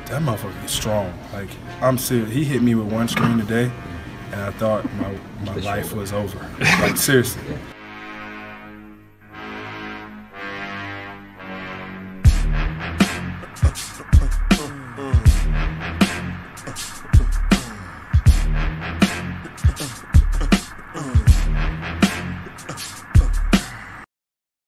that motherfucker is strong. Like, I'm serious. He hit me with one screen today, and I thought my life was over. Like, seriously.